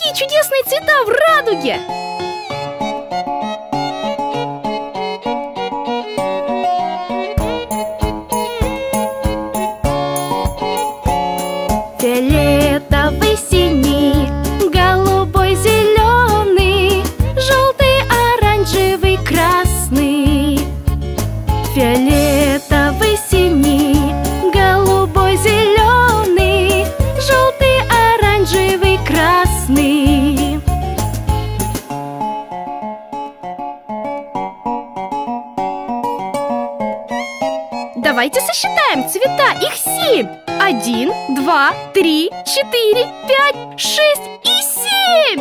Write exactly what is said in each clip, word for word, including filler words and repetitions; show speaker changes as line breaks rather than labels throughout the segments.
какие чудесные цвета в радуге! Фиолетовый, синий, голубой, зеленый, желтый, оранжевый, красный. Фиолетовый, синий, голубой, зеленый, желтый, оранжевый, красный. Давайте сосчитаем цвета, их семь. Один, два, три, четыре, пять, шесть и семь.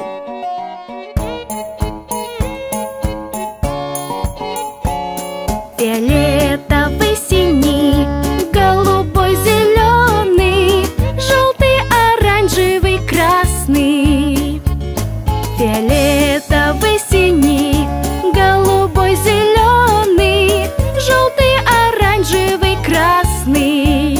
Фиолетовый, синий, голубой, зеленый, желтый, оранжевый, красный. Фиолетовый, синий, голубой, зеленый, желтый, оранжевый, красный.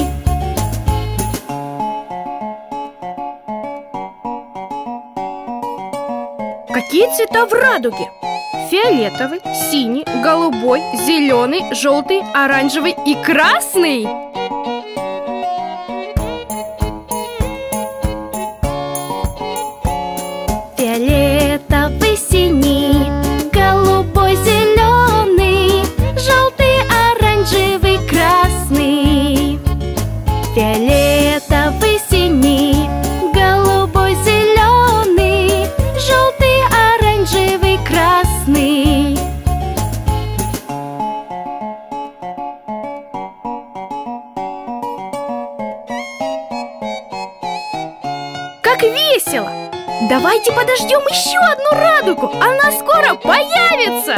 Какие цвета в радуге? Фиолетовый, синий, голубой, зеленый, желтый, оранжевый и красный. Фиолетовый, синий, голубой, зеленый, желтый, оранжевый, красный. Фиолетовый, синий, голубой, зеленый, желтый, оранжевый, красный. Как весело! Давайте подождем еще одну радугу, она скоро появится!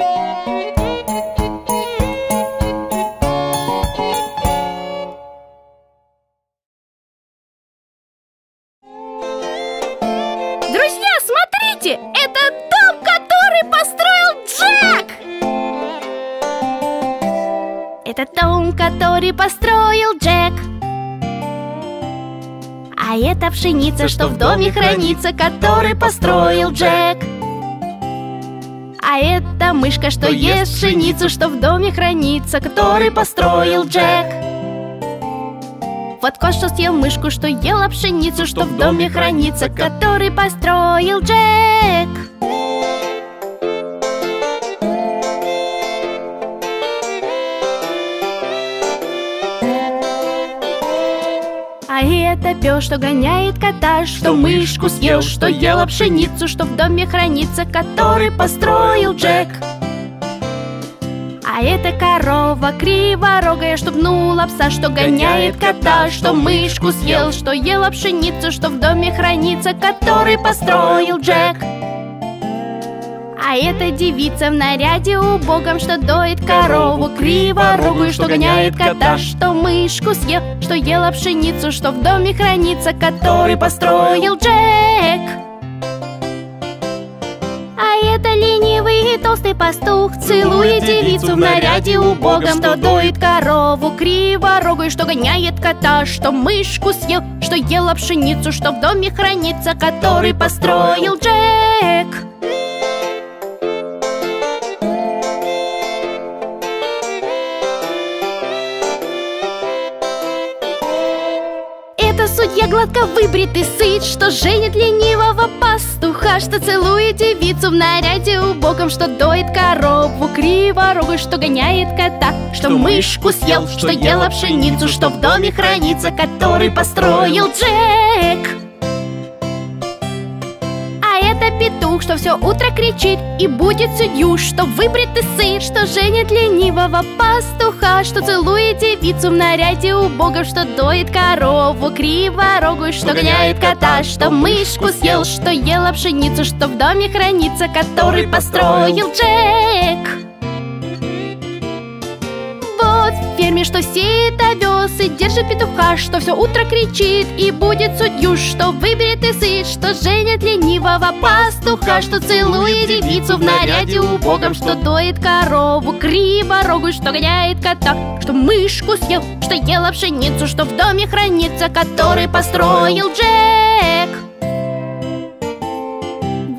Друзья, смотрите! Это дом, который построил Джек! Это дом, который построил Джек. А это пшеница, что в доме хранится, который построил Джек. А это мышка, что ест пшеницу, что в доме хранится, который построил Джек. Вот кот, что съел мышку, что ела пшеницу, что в доме хранится, который построил Джек. А это пес, что гоняет кота, что мышку съел, что ела пшеницу, что в доме хранится, который построил Джек. А это корова криворогая, что пнула пса, что гоняет кота, что мышку съел, что ела пшеницу, что в доме хранится, который построил Джек. А это девица в наряде убогом, что доит корову криворогую, что гоняет кота, что мышку съел, что ела пшеницу, что в доме хранится, который построил Джек. А это ленивый и толстый пастух целует девицу в наряде убогом, что доит корову криворогую, что гоняет кота, что мышку съел, что ела пшеницу, что в доме хранится, который построил Джек. Это судья гладко выбритый сыт, что женит ленивого пастуха, что целует девицу в наряде убогом, что доит корову криворогую, что гоняет кота, что мышку съел, что ела пшеницу, что в доме хранится, который построил Джек. А это петух, что все утро кричит и будет судью, что выбритый сыт, что женит ленивого пастуха, что целует девицу в наряде убогом, что доит корову криворогую, что гоняет кота, что мышку съел, что ела пшеницу, что в доме хранится, который построил Джек. Вот в ферме, что сеет овес и держит петуха, что все утро кричит и будет судью, что выберет и сыт, что женит ленивого пастуха, что целует девицу в наряде убогом, что доит корову криворогую, что гоняет кота, что мышку съел, что ела пшеницу, что в доме хранится, который построил Джек.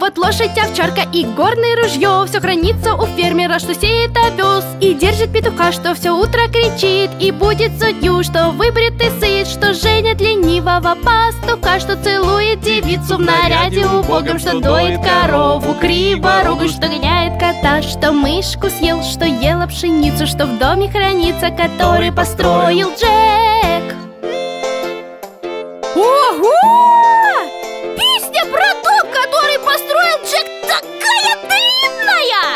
Вот лошадь, овчарка и горное ружье. Все хранится у фермера, что сеет овес, и держит петуха, что все утро кричит, и будет судью, что выбрит и сыт, что женит ленивого пастуха, что целует девицу в наряде убогом, что доит корову криворогую, что гоняет кота, что мышку съел, что ела пшеницу, что в доме хранится, который построил Джек. Ого! Песня про дом, который построил Джек, такая длинная!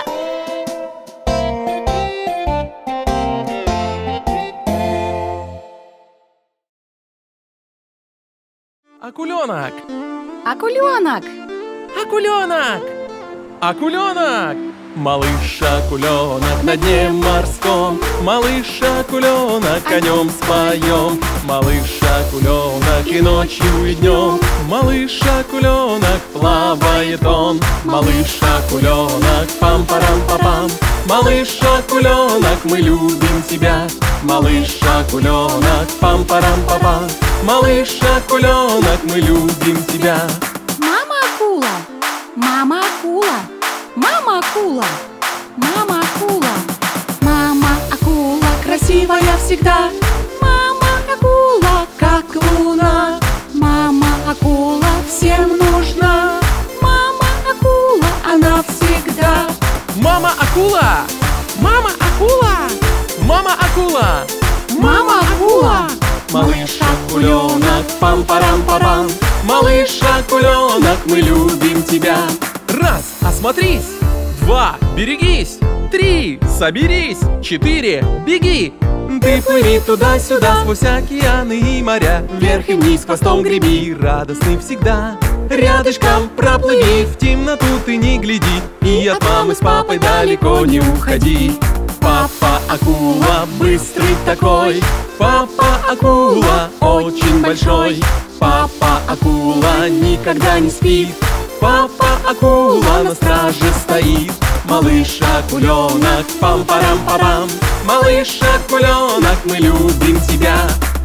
Акуленок!
Акуленок!
Акуленок! Акуленок! Малыш акуленок на дне морском, малыш акуленок, о нем споем. Малыш акуленок и ночью, и днем, малыш акуленок, плавает он. Малыш акуленок, пам-парам-па-пам. Малыш акуленок, мы любим тебя. Малыш акуленок, пам-парам-па-пам. Малыш акуленок, мы любим тебя.
Мама акула! Мама акула! Мама акула! Мама акула! Мама акула, красивая всегда. Мама акула, как луна. Мама акула всем нужна. Мама акула, она всегда.
Мама акула! Мама акула! Мама акула!
Мама акула!
Малыш акуленок, пам-парам-па-пам. Малыш акуленок, мы любим тебя. Раз, осмотрись. Два, берегись. Три, соберись. Четыре, беги. Ты плыви туда-сюда, сквозь океаны и моря. Вверх и вниз хвостом греби, радостный всегда. Рядышком проплыви, в темноту ты не гляди, и от мамы с папой далеко не уходи. Папа акула быстрый такой, папа акула очень большой. Папа акула никогда не спит, папа акула на страже стоит. Малыш акуленок, пам-парам-парам. Малыш акуленок, мы любим тебя.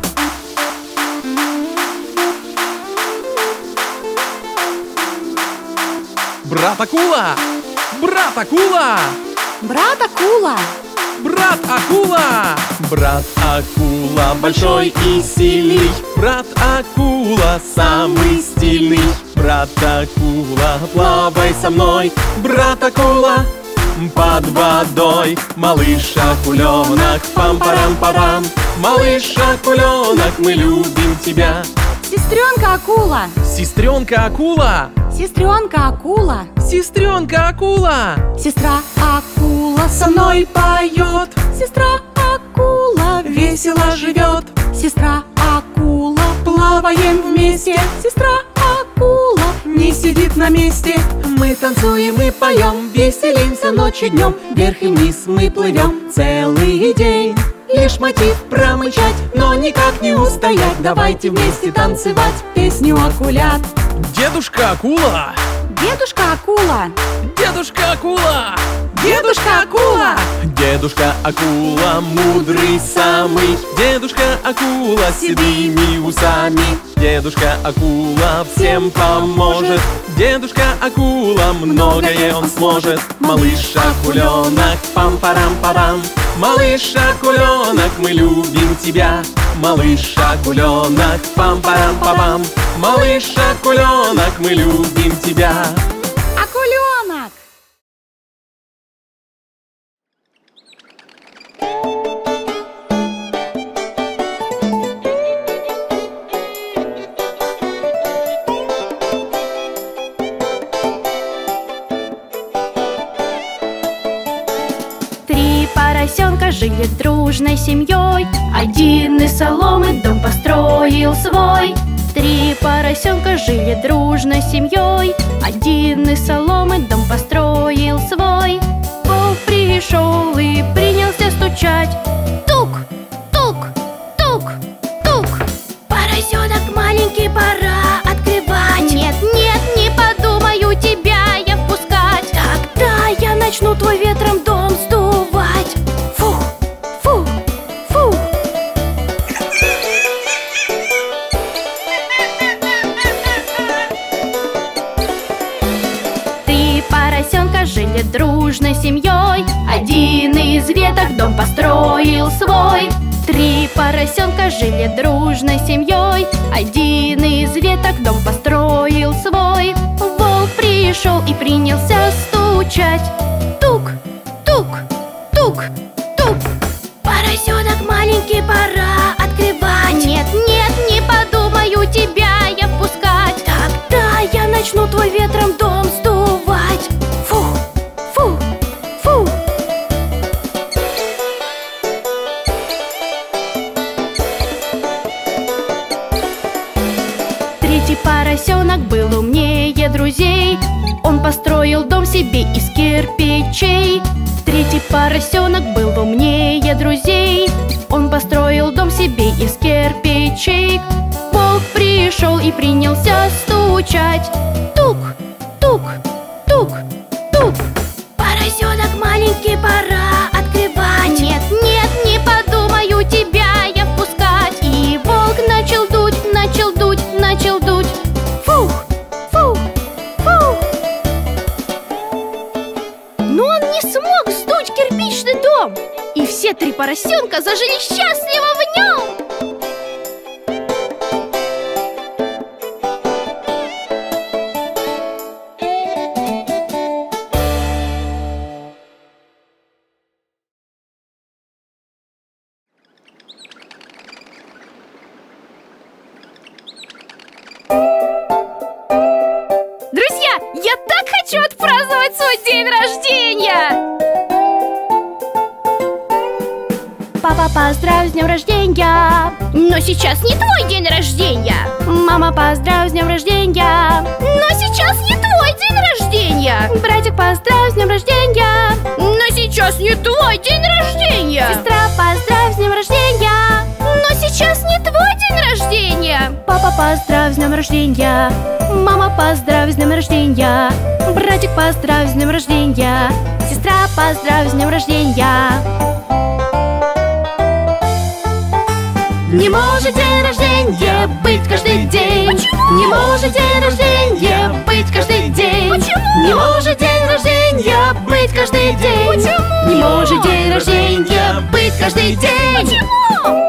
Брат акула! Брат акула!
Брат акула!
Брат акула! Брат акула большой и сильный, брат акула самый стильный. Брат акула, плавай со мной, брат акула под водой. Малыш акуленок, пам-парам-парам. Малыш акуленок, мы любим тебя.
Сестренка акула!
Сестренка акула!
Сестренка акула!
Сестренка акула!
Сестра акула со мной поет. Сестра акула весело живет. Сестра акула, плаваем вместе. Сестра акула не сидит на месте. Мы танцуем и поем, веселимся ночью и днем. Вверх и вниз мы плывем целый день. Лишь мотив промычать, но никак не устоять. Давайте вместе танцевать песню акулят.
Дедушка акула!
Дедушка акула!
Дедушка акула!
Дедушка акула!
Дедушка акула мудрый самый, дедушка акула с седыми усами. Дедушка акула всем поможет, дедушка акула многое он сможет. Малыш акуленок, пам-парам-парам. Малыш акуленок, мы любим тебя. Малыш акуленок, пам-парам-пам. Малыш акуленок, мы любим тебя.
Акуленок! Три поросенка жили дружной семьей. Один из соломы дом построил свой. Три поросенка жили дружной семьей. Один из соломы дом построил свой. Бог пришел и принялся стучать. Тук, тук, тук, тук. Поросенок маленький, пора открывать. Нет, нет, не подумаю тебя я впускать. Тогда я начну твой ветром дом сдувать. Фух, фух, фух. построил свой. Три поросенка жили дружной семьей. Один из веток дом построил свой. Волк пришел и принялся стучать. Тук, тук, тук, тук. Поросенок маленький, пора открывать. Нет, нет, не подумаю тебя я впускать. Тогда я начну твой ветром дом сдувать. Фу, фу, фу. Третий поросенок был умнее друзей. Он построил дом себе из кирпичей. Третий поросенок был умнее друзей. Он построил дом себе из кирпичей. Волк пришел и принялся стучать. Тук, тук, тук, тук. Поросенок маленький, пора открывать. Нет, нет, не подумаю тебя я впускать. И волк начал дуть, начал дуть, начал дуть. Фух, фух, фух. Но он не смог сдуть кирпичный дом. И все три поросенка зажили счастливо в нем. Друзья, я так хочу отпраздновать свой день рождения! Папа, поздравь с днем рождения! Но сейчас не твой день рождения! Мама, поздравь с днем рождения! Но сейчас не твой день рождения! Братик, поздравь с днем рождения! Но сейчас не твой день рождения! Сестра, поздравь с днем рождения! Но сейчас не твой день рождения! Папа, поздравь с днем рождения! Мама, поздравь с днем рождения! Братик, поздравь с днем рождения! Сестра, поздравь с днем рождения! Не может день рождения быть каждый день. Почему? Не может день рождения быть каждый день. Почему? Не может день рождения быть каждый день. Почему? Не может день рождения быть каждый день. Почему?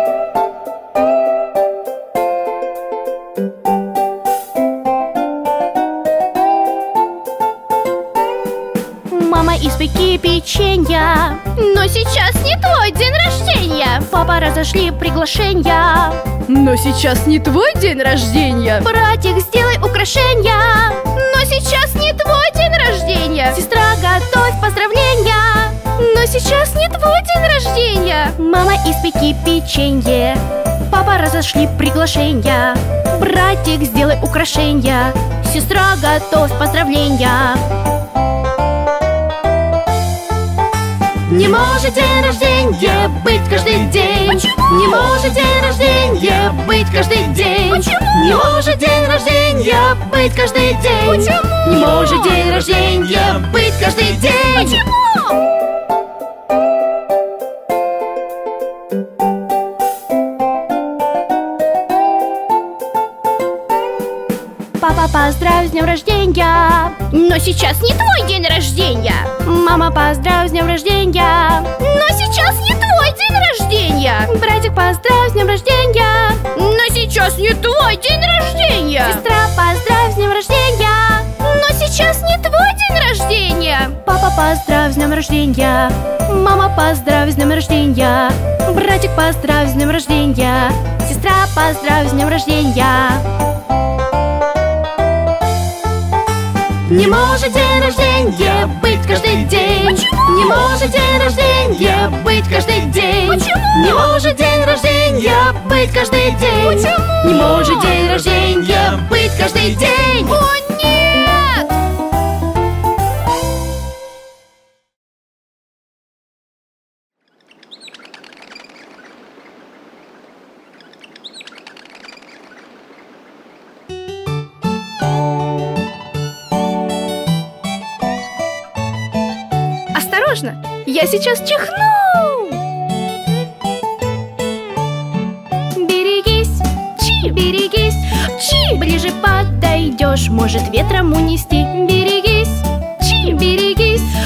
Мама, испеки печенья. Но сейчас не твой день рождения. Папа, разошли приглашения. Но сейчас не твой день рождения. Братик, сделай украшения. Но сейчас не твой день рождения. Сестра, готовь поздравления. Но сейчас не твой день рождения. Мама, испеки печенье. Папа, разошли приглашения. Братик, сделай украшения. Сестра, готовь поздравления. Не может день рождения быть каждый день. Почему? Не может день рождения быть каждый день. Почему? Не может день рождения быть каждый день. Почему? Не может день рождения быть каждый день. Почему? Папа, поздравь с днем рождения. Но сейчас не твой день рождения. Мама, поздравь с днем рождения. Но сейчас не твой день рождения. Братик, поздравь с днем рождения. Но сейчас не твой день рождения. Сестра, поздравь с днем рождения. Но сейчас не твой день рождения. Папа, поздравь с днем рождения. Мама, поздравь с днем рождения. Братик, поздравь с днем рождения. Сестра, поздравь с днем рождения. Не может день рождения быть каждый день. Почему? Не может день рождения быть каждый день. Почему? Не может день рождения быть каждый день. Почему? Не может день рождения быть каждый день. О, нет! Осторожно, я сейчас чихну! Берегись, чи, берегись, чи. Ближе подойдешь, может ветром унести. Берегись, чи, берегись, чи.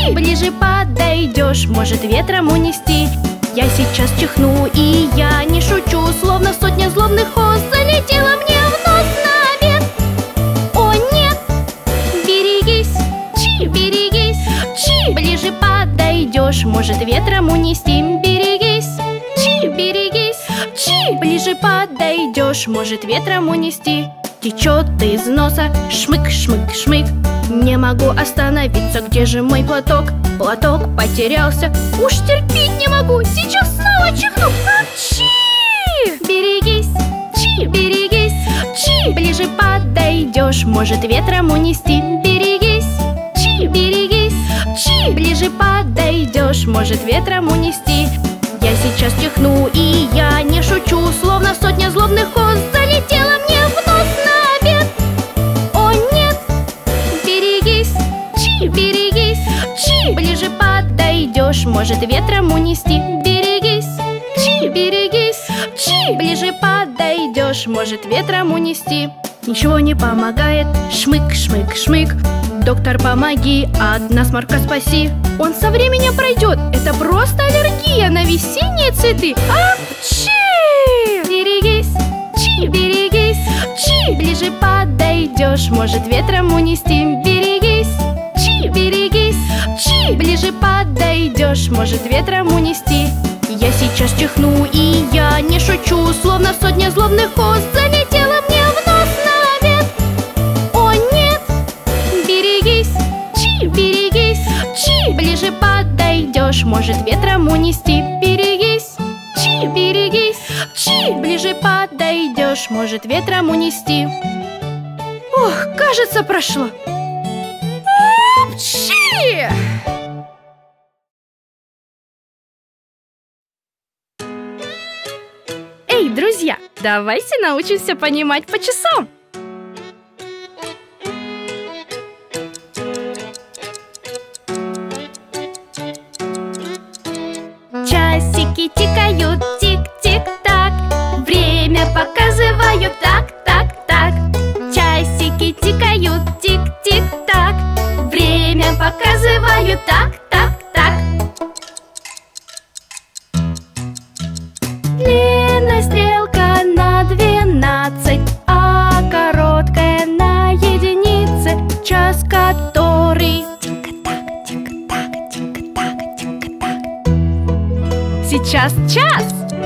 чи. Ближе подойдешь, может ветром унести. Я сейчас чихну, и я не шучу, словно сотня злобных ос залетела мне в нос на обед. О нет, берегись, чи, берегись, чи. Ближе подойдешь, может ветром унести. Берегись, чи, берегись, чи. Ближе подойдешь, может ветром унести. Течет из носа, шмык, шмык, шмык. Не могу остановиться, где же мой платок? Платок потерялся, уж терпеть не могу. Сейчас снова чихну. Апчи! Берегись, чи, берегись, чи. Ближе подойдешь, может ветром унести. Берегись, чи, берегись, чи. Ближе подойдешь, может ветром унести. Я сейчас чихну, и я не шучу, словно сотня злобных ос залетела мне в нос на обед. О нет, берегись, чи, берегись, чи. Ближе подойдешь, может ветром унести. Берегись, чи, берегись, чи. Ближе подойдешь, может ветром унести. Ничего не помогает, шмык, шмык, шмык. Доктор, помоги, от насморка спаси. Он со временем пройдет, это просто аллергия на весенние цветы. Апчи! Берегись, чи, берегись, чи. Ближе подойдешь, может ветром унести. Берегись, чи, берегись, чи. Ближе подойдешь, может ветром унести. Я сейчас чихну, и я не шучу, словно сотня злобных ос залетела мне в нос на обед. О нет, берегись, чи, берегись, чи. Ближе подойдешь, может ветром унести. Берегись, чи, берегись, чи. Ближе подойдешь, может ветром унести. Ох, кажется, прошло. Апчи! Эй, друзья, давайте научимся понимать по часам. Часики тикают, тик-тик-так. Время показывают так-так-так. Часики тикают, тик-тик-так. Время показывают так-так-так. Длинная стрелка на двенадцать, а короткая на единице. Час, который тик-так, тик-так, тик-так, тик-так. Сейчас час.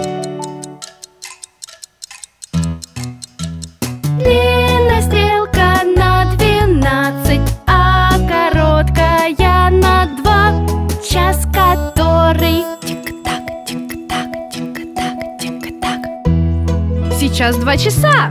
Длинная стрелка на двенадцать, а короткая на два. Час, который тик-так, тик-так, тик-так, тик-так. Сейчас два часа.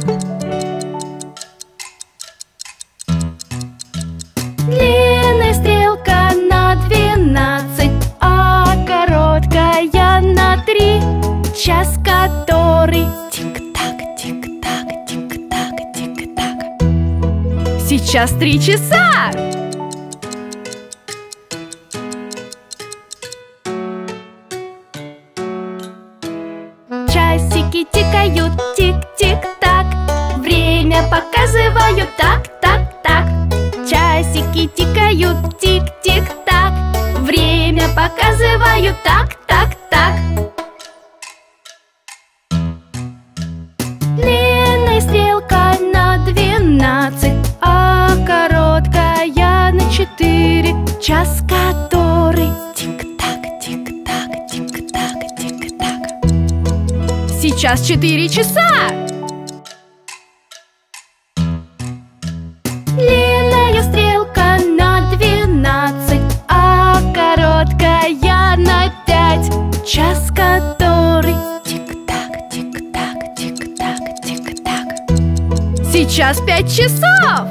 Длинная стрелка на двенадцать, а короткая на три. Час, который тик-так, тик-так, тик-так, тик-так. Сейчас три часа. Часики тикают, тик-тик-так. Время показывают так-так-так. Часики тикают, тик-тик-так. Время показывают так-так-так. Длинная стрелка на двенадцать, а короткая на четыре. Час, который тик-так, тик-так, тик-так, тик-так. Сейчас четыре часа. Длинная стрелка на двенадцать, а короткая на пять. Час, который тик-так, тик-так, тик-так, тик-так. Сейчас пять часов.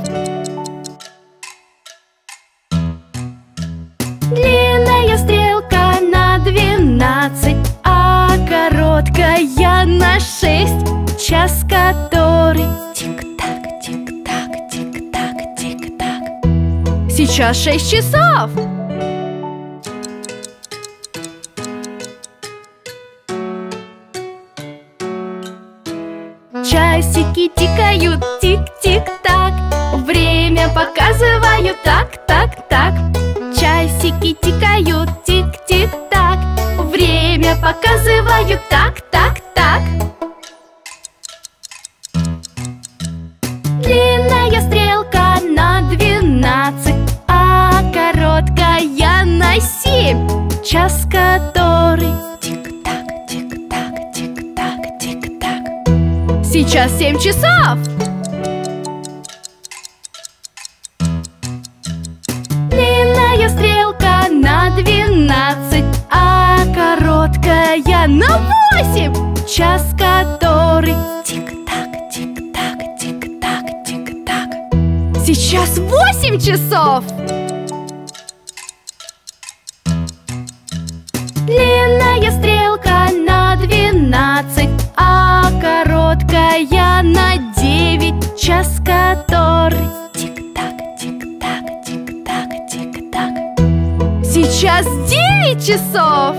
Длинная стрелка на двенадцать, а короткая на шесть. Час, который тик-так, тик-так, тик-так, тик-так. Сейчас шесть часов. Часики тикают, тик-тик-так. Время показывают так-так-так. Часики Часики тикают, тик-тик-так. Время показывают так-так-так. Длинная стрелка на двенадцать, а короткая на семь. Час, который тик-так, тик-так, тик-так, тик-так. Сейчас семь часов. Длинная стрелка на двенадцать, а короткая на восемь. Час, который тик-так, тик-так, тик-так, тик-так. Сейчас восемь часов. Длинная стрелка на двенадцать, а короткая на девять. Час, который тик-так, тик-так, тик-так, тик-так. Сейчас девять часов.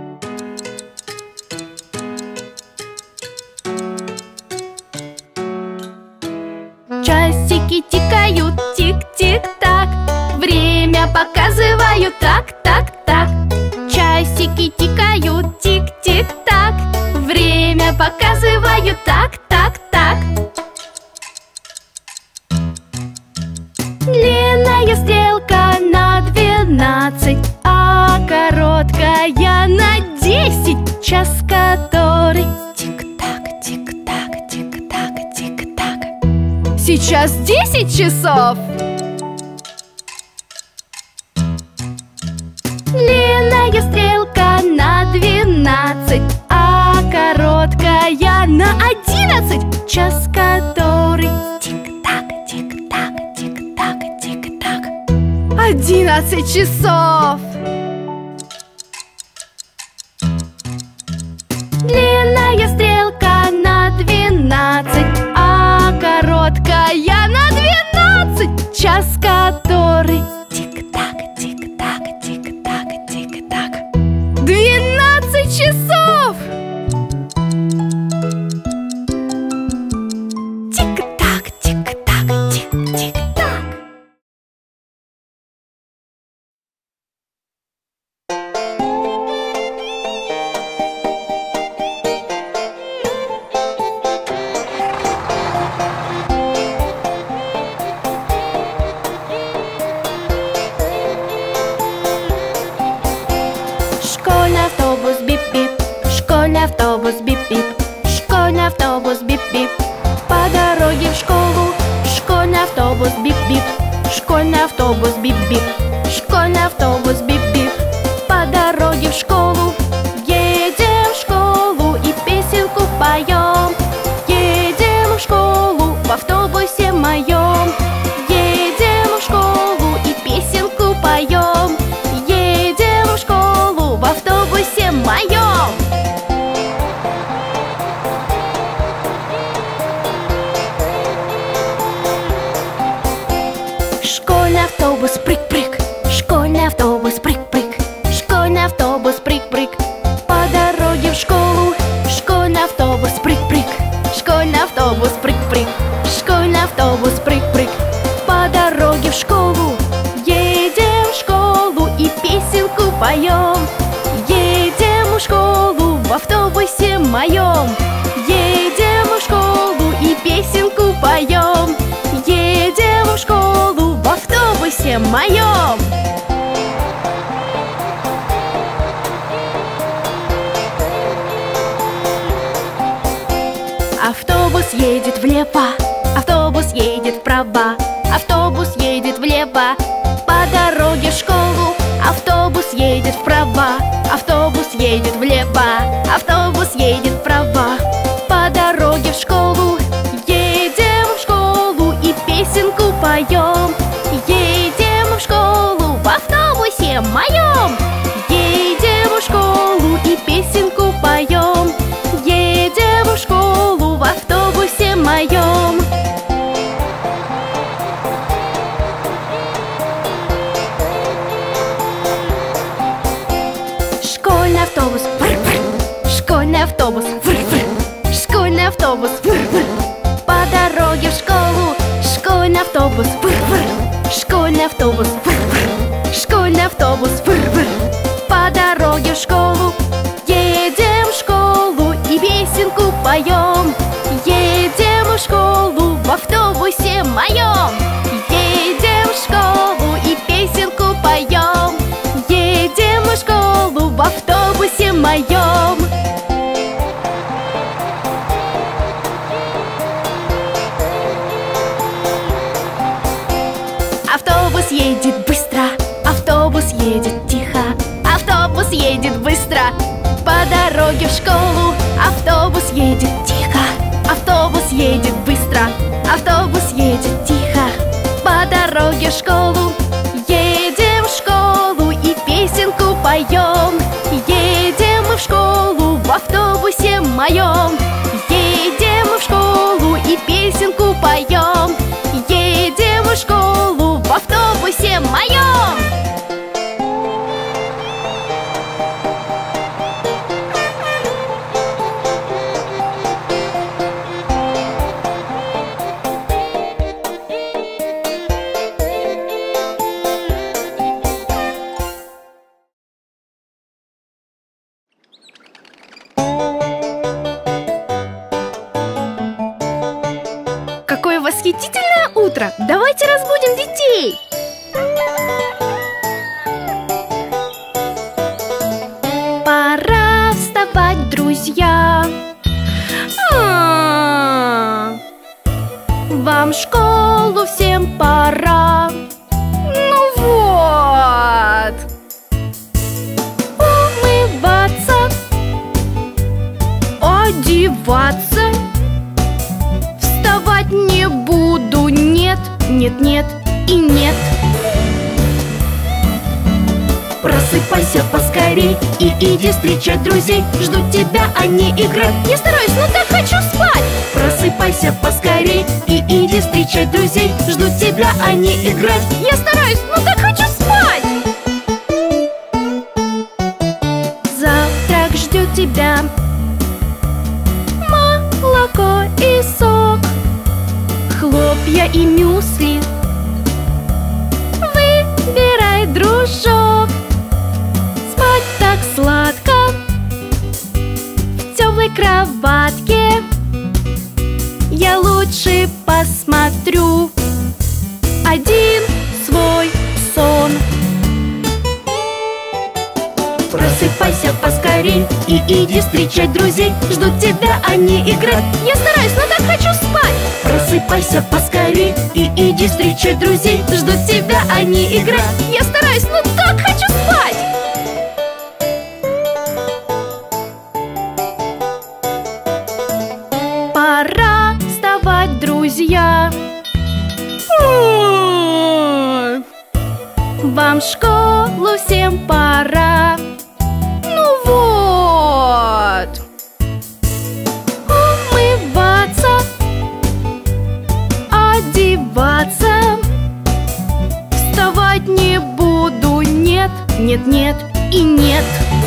Часики тикают, тик-тик-так. Время показывают так-так-так. Часики тикают, тик-тик-так. Время показывают так-так-так. Длинная стрелка на двенадцать, а короткая на десять. Час, который тик-так, тик-так, тик-так, тик-так. Сейчас десять часов. Длинная стрелка на двенадцать, а короткая на одиннадцать. Час, который тик-так, тик-так, тик-так, тик-так. Одиннадцать часов. Длинная стрелка на двенадцать, а короткая на двенадцать. Час, который тик-так, тик-так, тик-так, тик-так. Двенадцать часов. Тик-так, тик-так, тик-тик-так. Школьный автобус бип-бип, школьный автобус бип-бип, школьный автобус бип-бип. По дороге в школу школьный автобус бип-бип, школьный автобус бип-бип, школьный автобус бип-бип. По дороге в школу едем в школу и песенку поем. Едем в школу в автобусе моем. Едем в школу и песенку поем. Едем в школу в автобусе моем. Школьный автобус прыг-прыг, школьный автобус прыг-прыг, школьный автобус прыг-прыг. По дороге в школу школьный автобус прыг-прыг, школьный автобус прыг-прыг, школьный автобус прыг-прыг. По дороге в школу едем в школу и песенку поем. Едем в школу в автобусе моем. Едем в школу и песенку поем. Едем в школу в автобусе моем. Автобус едет влево, автобус едет вправо, автобус едет влево. По дороге в школу автобус едет вправо, автобус едет влево, автобус едет вправо. По дороге в школу едем в школу и песенку поем. Едем в школу в автобусе моем. Едем в школу и песенку поем. Едем в школу в автобусе моем. Школьный автобус, школьный автобус, школьный автобус. По дороге в школу школьный автобус, школьный автобус, школьный автобус, выр-выр. По дороге в школу едем в школу и песенку поем. Едем в школу в автобусе моем. Едем в школу и песенку поем. Едем в школу в автобусе моем. Автобус едет быстро, автобус едет тихо, автобус едет быстро. По дороге в школу автобус едет тихо, автобус едет быстро, автобус едет тихо. По дороге в школу едем в школу и песенку поем. Едем в школу в автобусе моем. Едем в школу и песенку поем. Едем в школу в автобусе моем. Какое восхитительное утро! Давайте разбудим детей! Пора вставать, друзья! А-а-а! Вам в школу всем пора! Ну вот! Умываться, одеваться. Вставать не буду, нет, нет, нет и нет. Просыпайся поскорей и иди встречать друзей. Ждут тебя они играть. Я стараюсь, но так хочу спать. Просыпайся поскорей и иди встречать друзей. Ждут тебя они играть. Я стараюсь, но так хочу спать. Завтрак ждет тебя. Молоко и сок, хлопья и мюсли. Выбирай, дружок. Спать так сладко в теплой кроватке. Я лучше посмотрю один свой сон. Просыпайся поскорей и иди встречать друзей. Ждут тебя они играть. Я стараюсь, но так хочу спать. Просыпайся поскорей и иди встречать друзей. Ждут тебя они играть. Я стараюсь, но так хочу спать. Пора вставать, друзья. Вам в школу всем пора. Ну вот. Умываться, одеваться. Вставать не буду, нет, нет, нет и нет.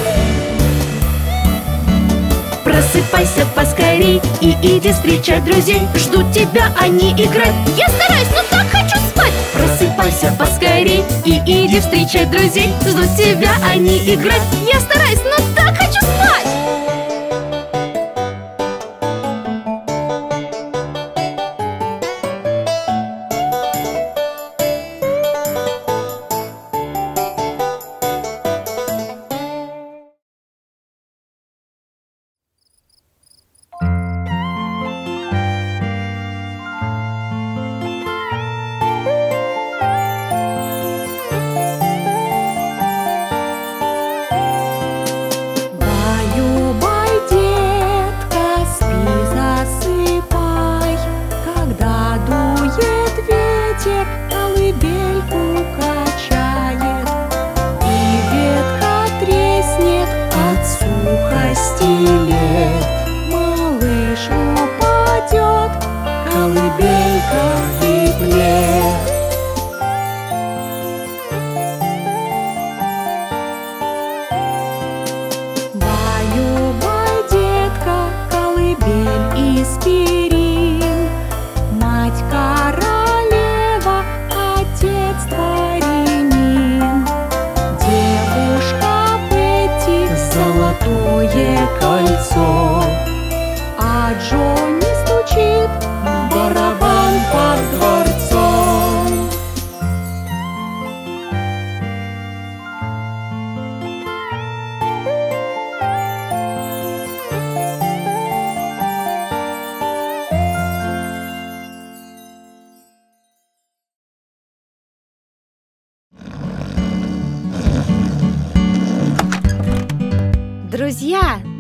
Просыпайся поскорей и иди встречать друзей. Ждут тебя они играть. Я стараюсь, но так хочу спать. Просыпайся поскорей и иди встречать друзей. Ждут тебя они играть. Я стараюсь, но так хочу спать.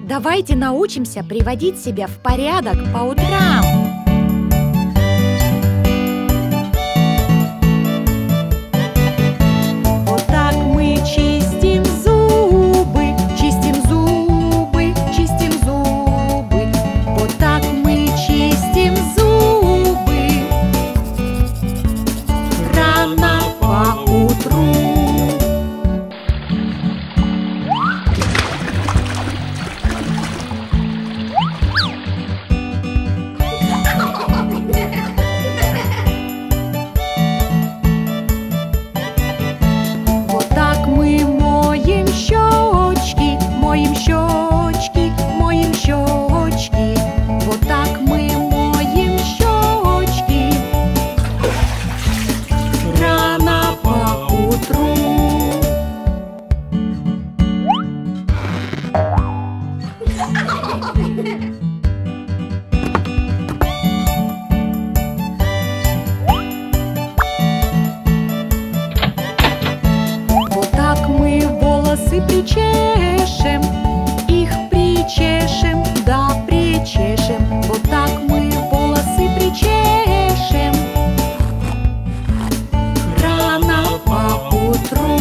Давайте научимся приводить себя в порядок по утрам. Вот так мы чистим зубы, чистим зубы, чистим зубы. Вот так мы чистим зубы рано поутру. Вот так мы моем щечки, моем щечки, моем щечки. Вот так мы моем щечки рано поутру. Вот так мы волосы причешем, их причешем, да причешем. Вот так мы волосы причешем рано поутру.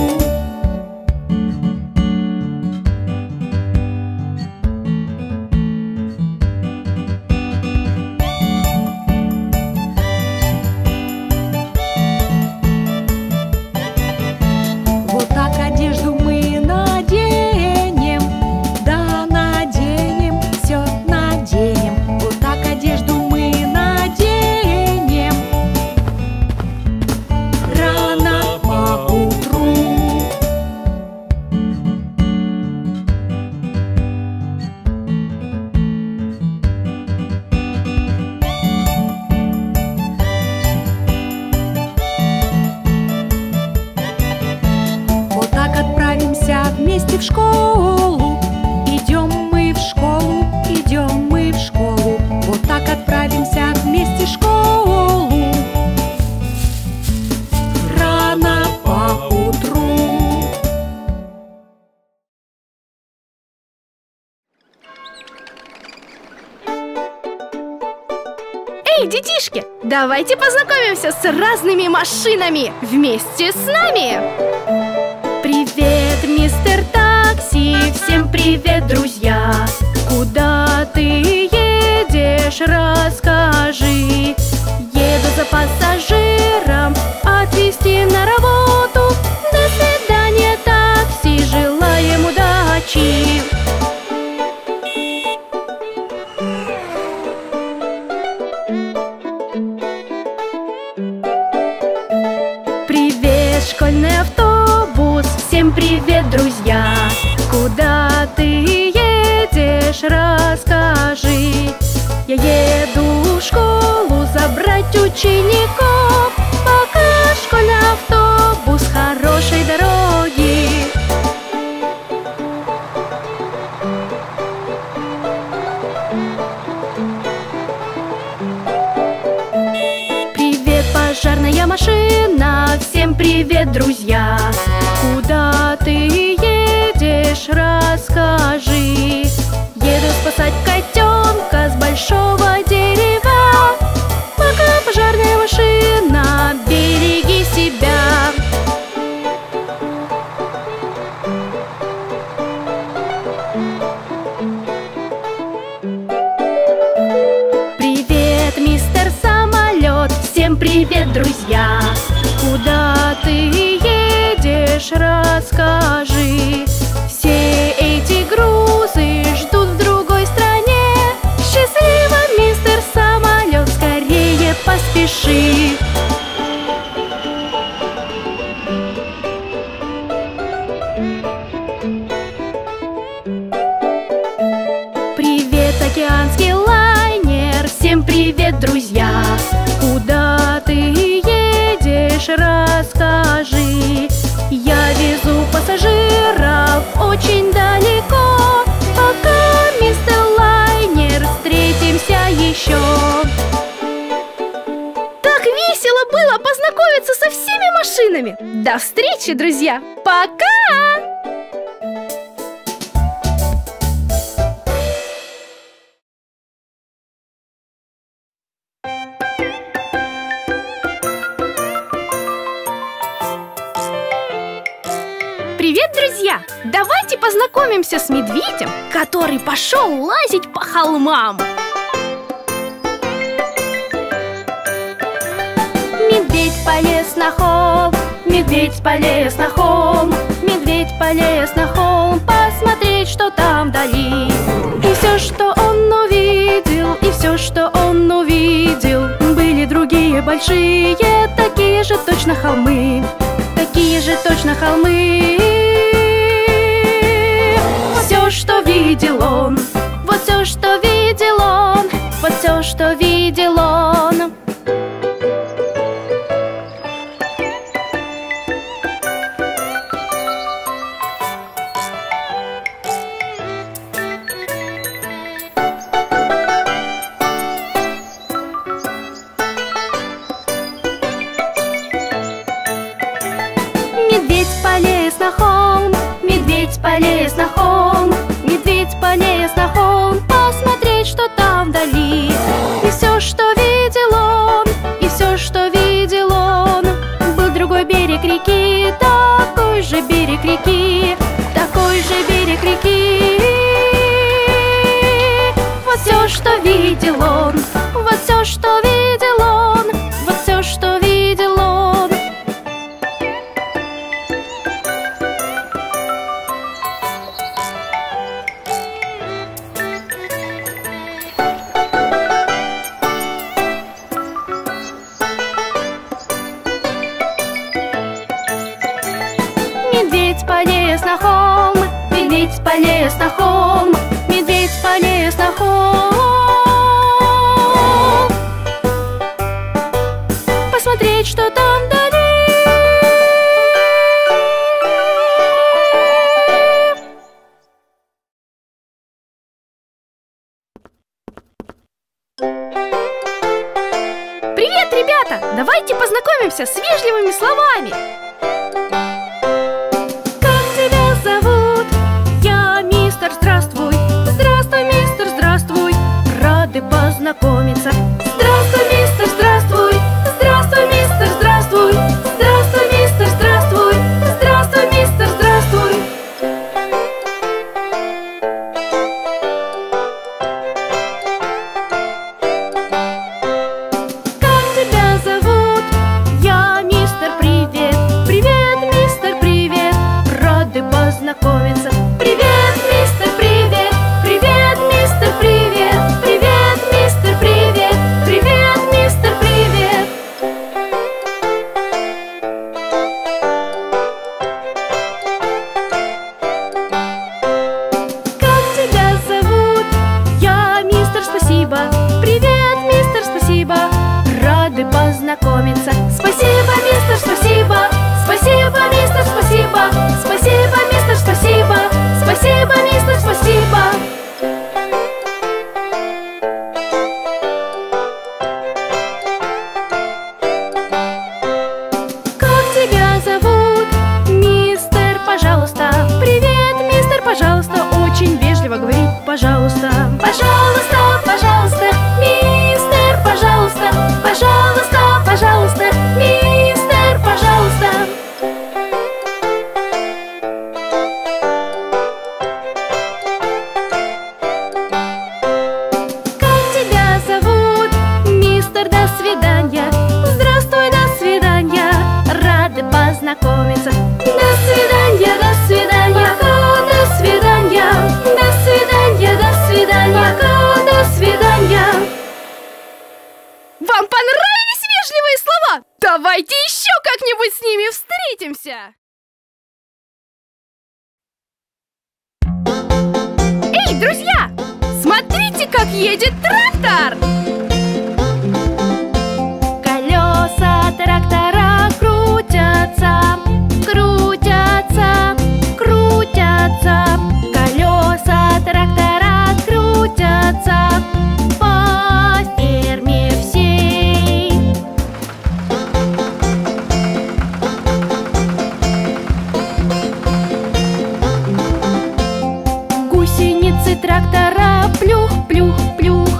Вот так одежду мы наденем, да наденем, все наденем. Вот так одежду мы наденем рано поутру. Вот так отправимся вместе в школу. Идем мы в школу, идем мы в школу. Вот так отправимся вместе в школу рано поутру.
Эй, детишки, давайте познакомимся с разными машинами вместе с нами. Привет, мистер Такси, всем привет, друзья. Куда ты едешь, расскажи. Еду за пассажиром, отвезти на работу. До свидания, такси, желаем удачи. Привет, школьный автобус, всем привет, друзья. Куда ты едешь, расскажи. Я еду в школу забрать учеников. Пока школьный автобус, хорошей дороги. Привет, пожарная машина, всем привет, друзья. Куда ты едешь, расскажи. Еду спасать котенка с большого дерева. Пока пожарная машина, береги себя. Привет, мистер Самолет, всем привет, друзья. Куда ты едешь, расскажи. Все эти грузы ждут в другой стране. Счастливо, мистер Самолет, скорее поспеши. Привет, океанский лайнер, всем привет, друзья. Куда ты едешь, расскажи. Я везу пассажиров очень далеко. Пока, мистер Лайнер, встретимся еще. Так весело было познакомиться со всеми машинами. До встречи, друзья! Пока! друзья, давайте познакомимся с медведем, который пошел лазить по холмам. Медведь полез на холм, медведь полез на холм, медведь полез на холм посмотреть, что там вдали. И все, что он увидел, и все, что он увидел, были другие большие, такие же точно холмы, такие же точно холмы. Все, что видел он, вот все, что видел он, вот все, что видел он. Медведь полез на холм, медведь полез на холм, медведь полез на холм посмотреть, что там вдали. И все, что видел он, и все, что видел он, был другой берег реки, такой же берег реки, такой же берег реки. Вот все, что видел он, вот все, что видел он, вот все, что видел он. Медведь полез на холм, медведь полез на холм, медведь полез на холм посмотреть, что там вдали. Привет, ребята! Давайте познакомимся с вежливыми словами. Зовут? Я мистер, здравствуй. Здравствуй, мистер, здравствуй. Рады познакомиться. Здравствуй, мистер, здравствуй. Здравствуй, мистер, здравствуй. Здравствуй, мистер, здравствуй. Здравствуй, мистер, здравствуй. Как тебя зовут? Я мистер, привет. Привет, мистер, привет. Рады познакомиться. Привет, мистер, привет. Привет, мистер, привет. Привет, мистер, привет. Привет, мистер, привет. Как тебя зовут? Я мистер, спасибо. Привет, мистер, спасибо. Рады познакомиться. Спасибо, мистер, спасибо. Спасибо, мистер, спасибо. Спасибо, мистер, спасибо. Спасибо, мистер, спасибо. Как тебя зовут? Мистер, пожалуйста. Привет, мистер, пожалуйста. Очень вежливо говорить, пожалуйста. Пожалуйста, пожалуйста. Мистер, пожалуйста. Пожалуйста, пожалуйста. Мистер, пожалуйста. Как тебя зовут? Мистер, до свидания. Здравствуй, до свидания. Рады познакомиться. До свидания, до свидания. До свидания. До свидания, до свидания. До свидания. Вам понравились вежливые слова? Давайте еще как-нибудь с ними встретимся. Эй, друзья! Смотрите, как едет трактор! Колеса трактора крутятся, крутятся, крутятся. Колеса трактора крутятся по ферме всей. Гусеницы трактора плюх, плюх, плюх.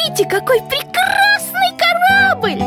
Посмотрите, какой прекрасный корабль!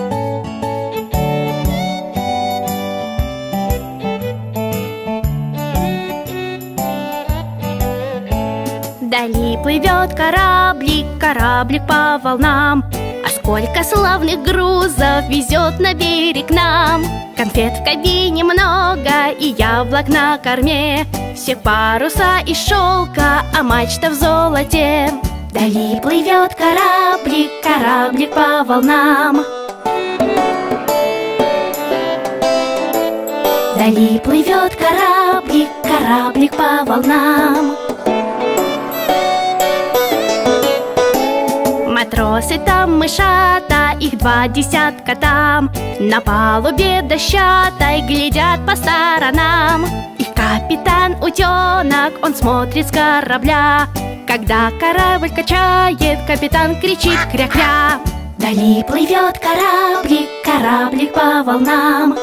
Вдали плывет кораблик, кораблик по волнам. А сколько славных грузов везет на берег нам. Конфет в кабине много и яблок на корме. Все паруса из шелка, а мачта в золоте. Вдали плывет кораблик, кораблик по волнам. Вдали плывет кораблик, кораблик по волнам. Матросы там мышата, их два десятка там. На палубе дощатой глядят по сторонам. Их капитан утенок, он смотрит с корабля. Когда корабль качает, капитан кричит кря-кря. Вдали плывет кораблик, кораблик по волнам.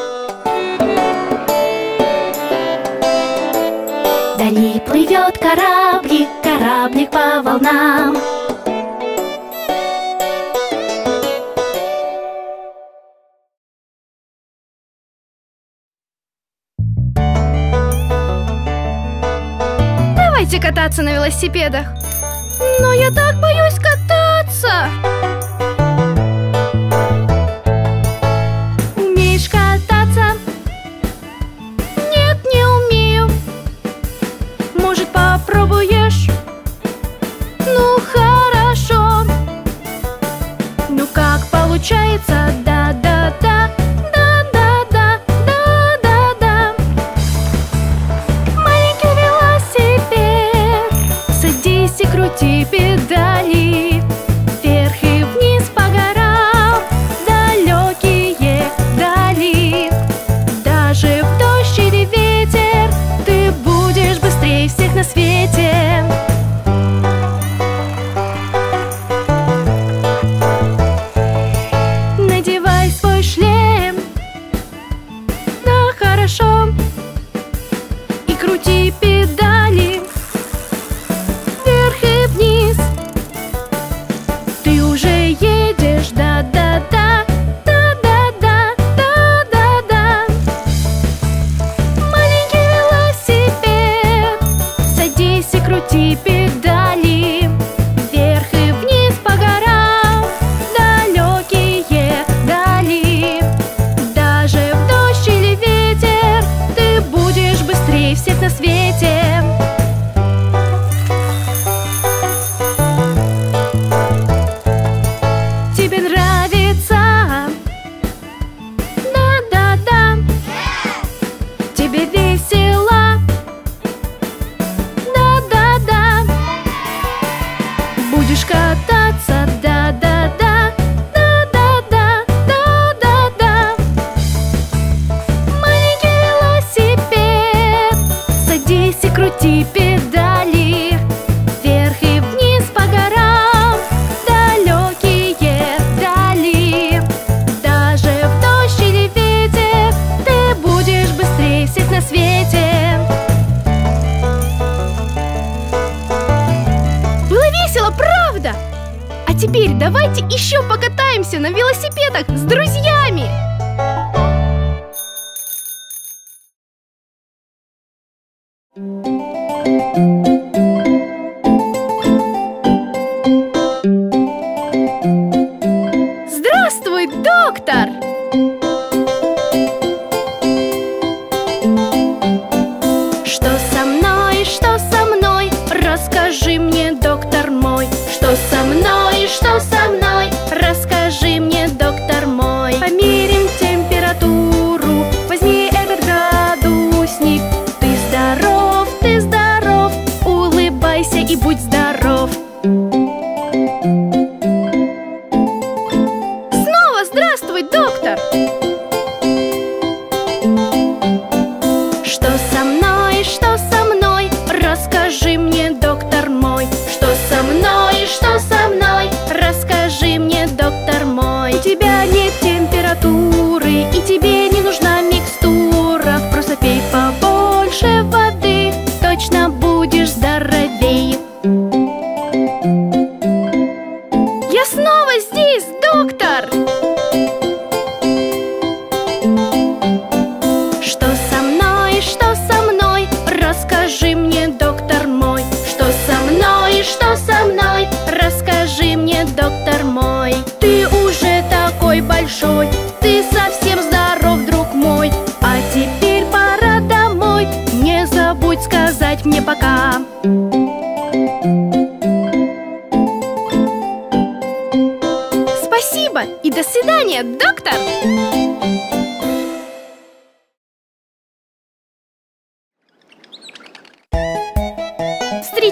Вдали плывет кораблик, кораблик по волнам. Давайте кататься на велосипедах. Но я так боюсь кататься. Умеешь кататься? Нет, не умею. Может, попробуешь? Ну, хорошо. Ну, как получается? Да-да-да. Крути педали вверх и вниз по горам, далекие дали. Даже в дождь или ветер ты будешь быстрее всех на свете. Надевай свой шлем, да хорошо, и крути педали. Да-да-да, да-да-да, да-да-да. Маленький велосипед, садись и крути педали вверх и вниз по горам, далекие дали. Даже в дождь или ветер ты будешь быстрее всех на свете. Кататься, да-да-да, да-да-да, да-да-да. Маленький велосипед, садись и крути педали вверх и вниз по горам, далекие дали. Даже в дождь или ветер ты будешь быстрее всех на свете. Было весело, правда? А теперь давайте еще покатаемся на велосипедах с друзьями! Здравствуй, доктор! Что со мной, что со мной? Расскажи мне, доктор мой. Что со мной, что со мной? Расскажи мне, доктор мой. Померим температуру, возьми этот градусник. Ты здоров, ты здоров, улыбайся и будь здоров. Снова здравствуй, доктор! Что со мной, что со мной? Расскажи мне, доктор мой. Что со мной, что со мной? Расскажи мне, доктор мой. У тебя нет температуры и тебе не нужна микстура. Просто пей побольше воды, точно будешь здоровей. Я снова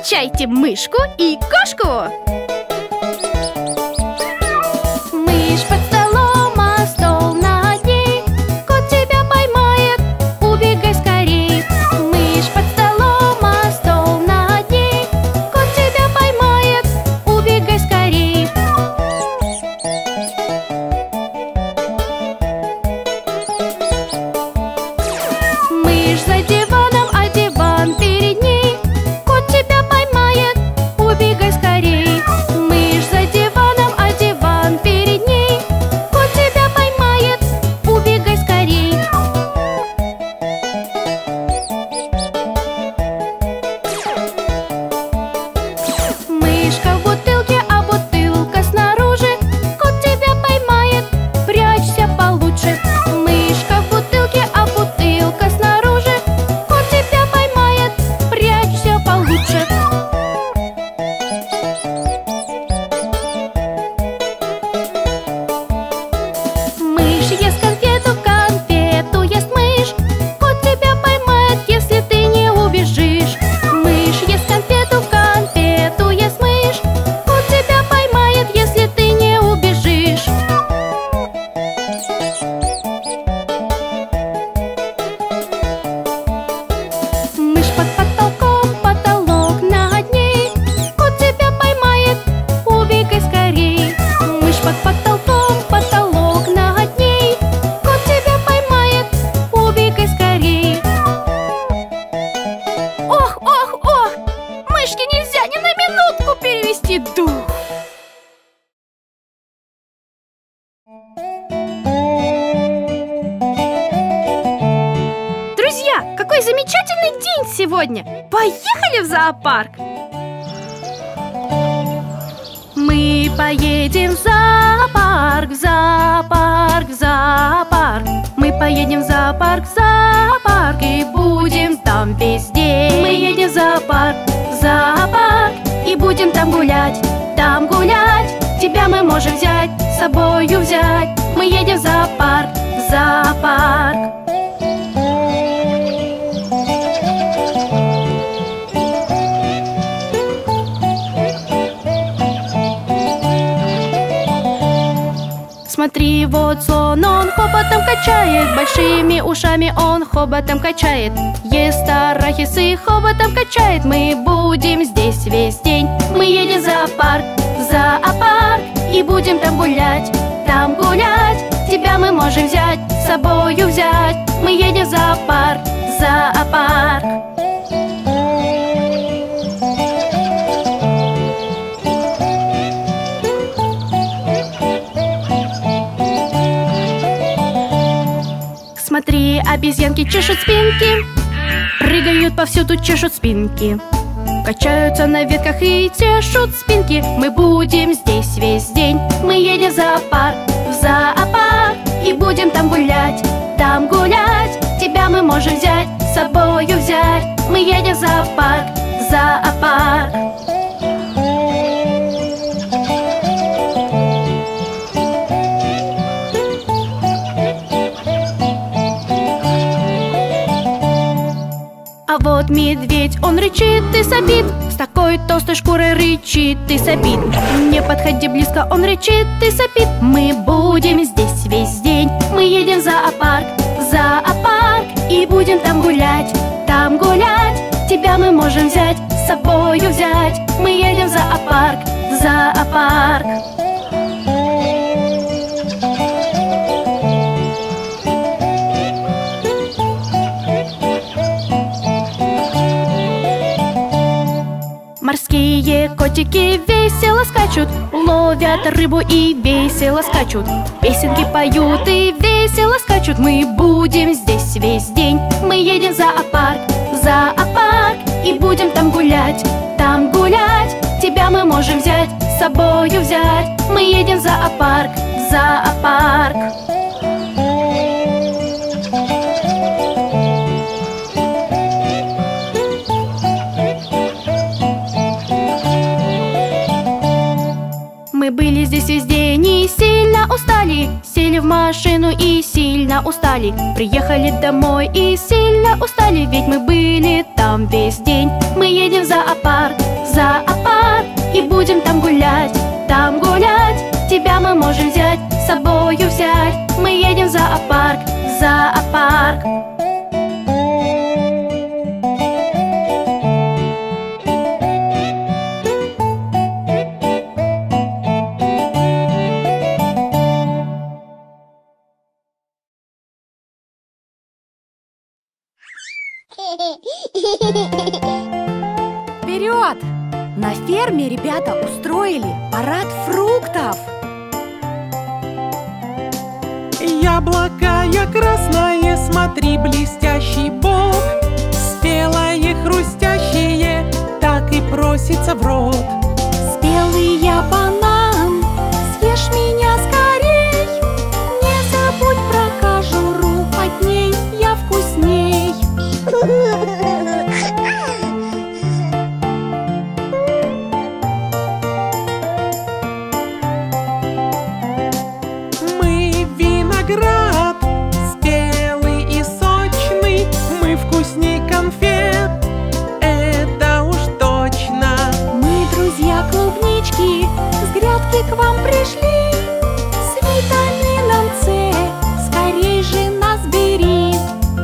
Встречайте мышку и кошку. Мышь под столом, а стол над ней. Кот тебя поймает, убегай скорей. Мышь под столом, а стол над ней. Кот тебя поймает, убегай скорей. Мышь за диваном, а диван перед ней. Кот тебя поймает, убегай скорей. Мышь за диваном, а диван перед ней. Кот тебя поймает, убегай скорей. Мышка в бутылке, а бутылка снаружи. Кот тебя поймает, прячься получше. Мышка в бутылке, а бутылка снаружи. Кот тебя поймает, прячься получше. Мышь ест конфету, конфету ест мышь. Кот тебя поймает, если ты не убежишь. Мышь ест конфету, конфету ест мышь. Кот тебя поймает, если ты не убежишь. Мышь под потолком, потолок над ней. Кот тебя поймает, убегай скорей. Мышь под потолком, потолок над ней. Кот тебя поймает, убегай скорей. Ох, ох, ох! Мышке нельзя ни на минутку перевести дух. Друзья, какой замечательный день сегодня! Поехали в зоопарк! Мы поедем в зоопарк, в зоопарк, в зоопарк. Мы поедем в зоопарк, в зоопарк и будем там весь день. Мы едем в зоопарк, в зоопарк и будем там гулять, там гулять. Тебя мы можем взять, с собою взять. Мы едем в зоопарк, в зоопарк. Смотри, вот слон, он хоботом качает, большими ушами он хоботом качает. Ест арахисы, хоботом качает. Мы будем здесь весь день. Мы едем в зоопарк, в зоопарк и будем там гулять, там гулять. Тебя мы можем взять, с собою взять. Мы едем в зоопарк, в зоопарк. Смотри, обезьянки чешут спинки, прыгают повсюду, чешут спинки. Качаются на ветках и тешут спинки. Мы будем здесь весь день. Мы едем в зоопарк, в зоопарк и будем там гулять, там гулять. Тебя мы можем взять, с собою взять. Мы едем в зоопарк, в зоопарк. А вот медведь, он рычит и сопит, с такой толстой шкурой рычит и сопит. Не подходи близко, он рычит и сопит. Мы будем здесь весь день. Мы едем в зоопарк, в зоопарк и будем там гулять, там гулять. Тебя мы можем взять, с собою взять. Мы едем в зоопарк, в зоопарк. Морские котики весело скачут, ловят рыбу и весело скачут. Песенки поют и весело скачут. Мы будем здесь весь день. Мы едем в зоопарк, в зоопарк и будем там гулять, там гулять. Тебя мы можем взять, с собою взять. Мы едем в зоопарк, в зоопарк. Мы были здесь весь день и сильно устали. Сели в машину и сильно устали, приехали домой и сильно устали, ведь мы были там весь день. Мы едем в зоопарк, в зоопарк, и будем там гулять, там гулять. Тебя мы можем взять, с собою взять. Мы едем в зоопарк, в зоопарк.
Вперед! На ферме ребята устроили парад фруктов.
Яблоко красное, смотри, блестящий бок. Спелое, хрустящее, так и просится в рот.
Спелый я банан, съешь меня скорей. Не забудь про кожуру, под ней я вкусней.
Мы виноград, спелый и сочный, мы вкусней конфет, это уж точно.
Мы друзья клубнички, с грядки к вам пришли. С витамином С, скорей же нас бери.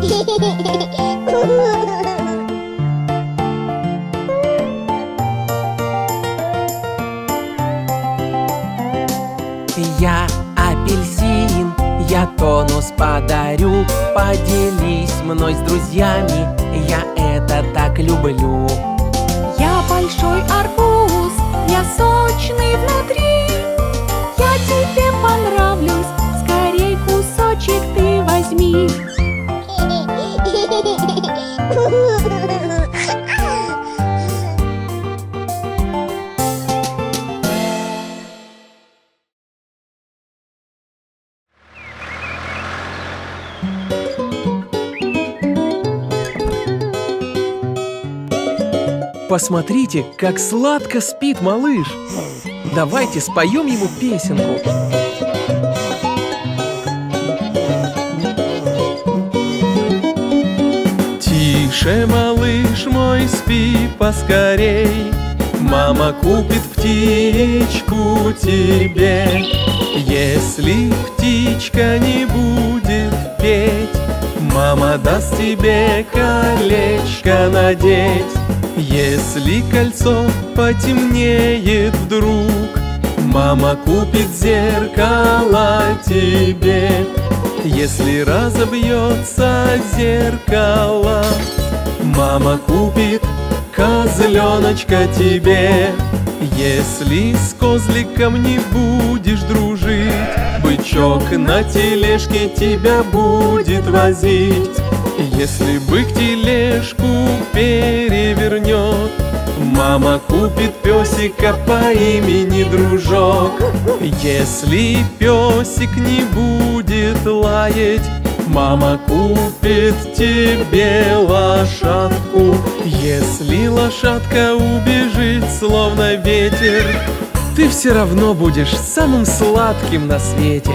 Я апельсин, я тонус подарю. Поделись мной с друзьями, я это так люблю.
Я большой арбуз, я сочный внутри. Я тебе понравлюсь, скорей кусочек ты возьми.
Посмотрите, как сладко спит малыш. Давайте споем ему песенку. Тише, малыш мой, спи поскорей. Мама купит птичку тебе. Если птичка не будет петь, мама даст тебе колечко надеть. Если кольцо потемнеет вдруг, мама купит зеркало тебе. Если разобьется зеркало, мама купит козленочка тебе. Если с козликом не будешь дружить, бычок на тележке тебя будет возить. Если бык тележку перевернет, мама купит песика по имени Дружок. Если песик не будет лаять, мама купит тебе лошадку. Если лошадка убежит, словно ветер, ты все равно будешь самым сладким на свете.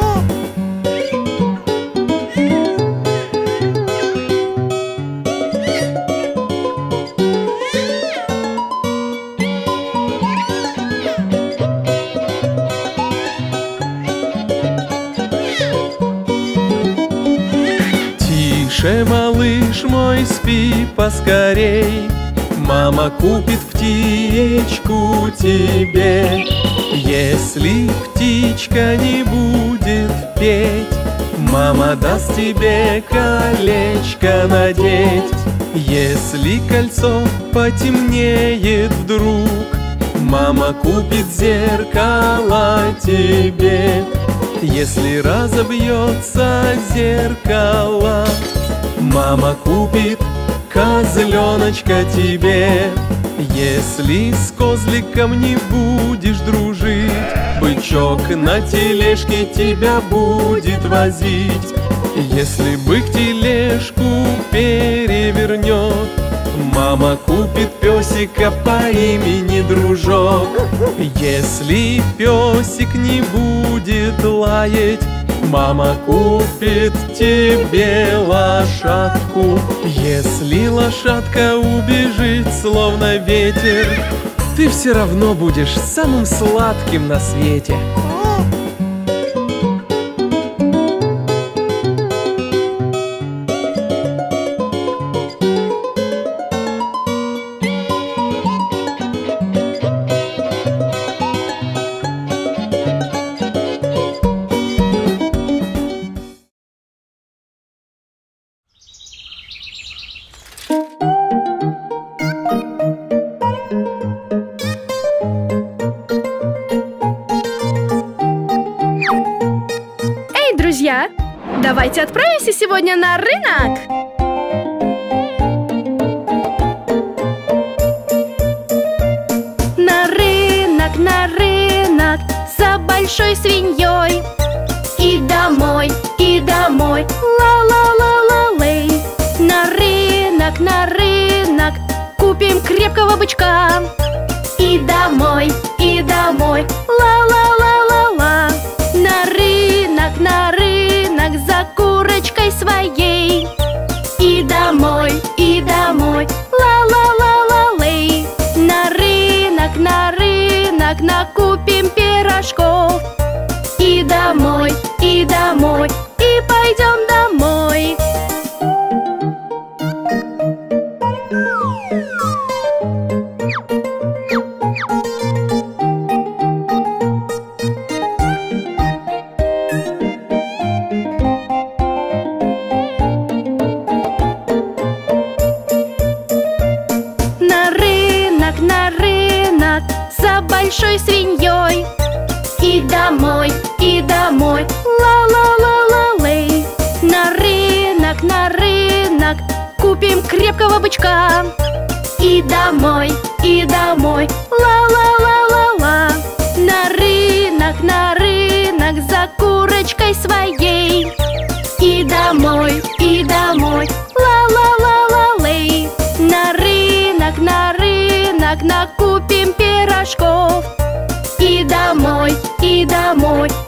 Тише, малыш мой, спи поскорей. Мама купит птичку тебе. Если птичка не будет петь, мама даст тебе колечко надеть. Если кольцо потемнеет вдруг, мама купит зеркало тебе. Если разобьется зеркало, мама купит козленочка тебе. Если с козликом не будешь дружить, бычок на тележке тебя будет возить. Если бык тележку перевернет, мама купит песика по имени Дружок. Если песик не будет лаять, мама купит тебе лошадку. Если лошадка убежит, словно ветер, ты все равно будешь самым сладким на свете.
Друзья, давайте отправимся сегодня на рынок. На рынок, на рынок за большой свиньей. И домой, и домой, ла-ла-ла-ла-лей. На рынок, на рынок купим крепкого бычка. И домой, и домой, ла-ла-ла-ла-ла. На рынок, на рынок за курочкой своей. И домой, и домой, ла-ла-ла-ла-лей. На рынок, на рынок накупим пирожков. И домой, и домой, и пойдем домой. Большой свиньей. И домой, и домой, ла-ла-ла-ла-лей. На рынок, на рынок купим крепкого бычка. И домой, и домой, ла-ла-ла-ла-ла. На рынок, на рынок за курочкой своей. И домой, и домой, ла-ла-ла-ла-лей. На рынок, на рынок накупим пирожков. И домой, и домой,